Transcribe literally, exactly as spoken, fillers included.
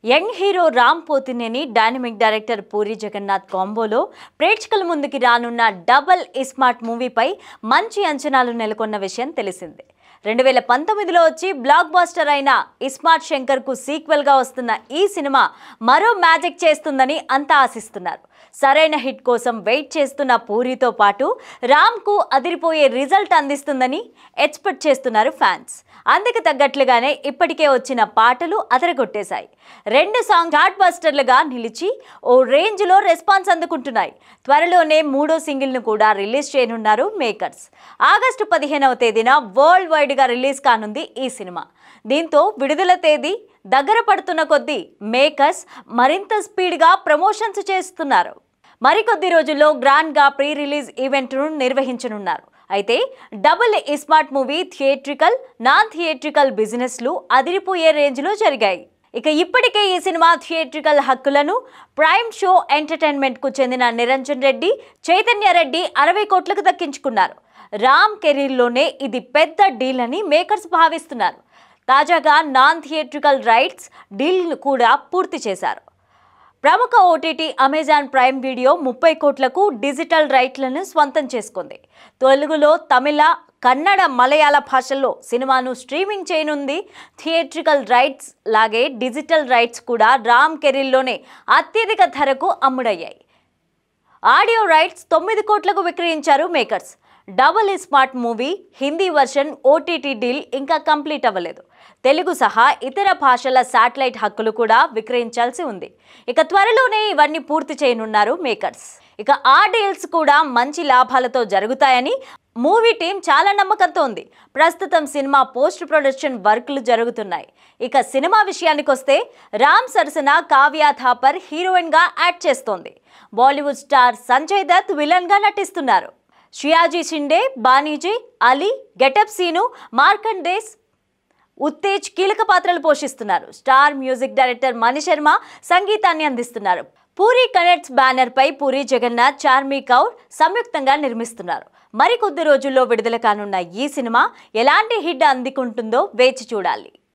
Young hero Ram Pothineni dynamic director Puri Jagannadh కాంబోలో ప్రేక్షకుల ముందుకి రానున్న డబల్ ఇస్మార్ట్ మూవీపై మంచి అంచనాలు నెలకొన్న విషయం తెలిసిందే. రెండు వేల పంతొమ్మిదిలో వచ్చి బ్లాక్ బాస్టర్ అయిన ఇస్మార్ట్ శంకర్కు సీక్వెల్గా వస్తున్న ఈ సినిమా మరో మ్యాజిక్ చేస్తుందని అంతా ఆశిస్తున్నారు. సరైన హిట్ కోసం వెయిట్ చేస్తున్న పూరితో పాటు రామ్కు అదిరిపోయే రిజల్ట్ అందిస్తుందని ఎక్స్పెక్ట్ చేస్తున్నారు ఫ్యాన్స్. అందుకు తగ్గట్లుగానే ఇప్పటికే వచ్చిన పాటలు అదరగొట్టేశాయి. రెండు సాంగ్ చార్ట్ బస్టర్లుగా నిలిచి ఓ రేంజ్లో రెస్పాన్స్ అందుకుంటున్నాయి. త్వరలోనే మూడో సింగిల్ను కూడా రిలీజ్ చేయనున్నారు మేకర్స్. ఆగస్టు పదిహేనవ తేదీన వరల్డ్ వైడ్గా రిలీజ్ కానుంది ఈ సినిమా. దీంతో విడుదల తేదీ దగ్గర పడుతున్న కొద్దీ మేకర్స్ మరింత స్పీడ్గా ప్రమోషన్స్ చేస్తున్నారు. మరికొద్ది రోజుల్లో గ్రాండ్గా ప్రీ రిలీజ్ ఈవెంట్ను నిర్వహించనున్నారు. అయితే double ismart movie theatrical, non theatrical బిజినెస్లు అదిరిపోయే రేంజ్లో జరిగాయి. ఇక ఇప్పటికే ఈ సినిమా థియేట్రికల్ హక్కులను ప్రైమ్ షో ఎంటర్టైన్మెంట్కు చెందిన నిరంజన్ రెడ్డి, చైతన్య రెడ్డి అరవై కోట్లకు దక్కించుకున్నారు. రామ్ కెరీర్లోనే ఇది పెద్ద డీల్ అని మేకర్స్ భావిస్తున్నారు. తాజాగా నాన్ థియేట్రికల్ రైట్స్ డీల్ కూడా పూర్తి చేశారు. ప్రముఖ ఓటీటీ అమెజాన్ ప్రైమ్ వీడియో ముప్పై కోట్లకు డిజిటల్ రైట్లను స్వంతం చేసుకుంది. తెలుగులో, తమిళ, కన్నడ, మలయాళ భాషల్లో సినిమాను స్ట్రీమింగ్ చేయనుంది. థియేట్రికల్ రైట్స్ లాగే డిజిటల్ రైట్స్ కూడా రామ్ కెరీర్లోనే అత్యధిక ధరకు అమ్ముడయ్యాయి. ఆడియో రైట్స్ తొమ్మిది కోట్లకు విక్రయించారు makers. Double ismart movie Hindi version OTT deal ఇంకా కంప్లీట్ అవ్వలేదు. తెలుగు సహా ఇతర భాషల శాటిలైట్ హక్కులు కూడా విక్రయించాల్సి ఉంది. ఇక త్వరలోనే ఇవన్నీ పూర్తి చేయనున్నారు మేకర్స్. ఇక ఆ డీల్స్ కూడా మంచి లాభాలతో జరుగుతాయని మూవీ టీం చాలా నమ్మకంతో ఉంది. ప్రస్తుతం సినిమా పోస్ట్ ప్రొడక్షన్ వర్క్లు జరుగుతున్నాయి. ఇక సినిమా విషయానికి వస్తే రామ్ సరసన కావ్య థాపర్ హీరోయిన్గా యాక్ట్ చేస్తోంది. బాలీవుడ్ స్టార్ సంజయ్ దత్ విలన్గా నటిస్తున్నారు. షియాజీ షిండే, బానీజీ, అలీ, గెటప్ సీను, మార్కండేస్, ఉత్తేజ్ కీలక పాత్రలు పోషిస్తున్నారు. Star music director Mani Sharma సంగీతాన్ని అందిస్తున్నారు. పూరి కనెక్ట్స్ బ్యానర్ పై పూరి జగన్నాథ్, చార్మి కౌర్ సంయుక్తంగా నిర్మిస్తున్నారు. మరికొద్ది రోజుల్లో విడుదల కానున్న ఈ సినిమా ఎలాంటి హిట్ అందుకుంటుందో వేచి చూడాలి.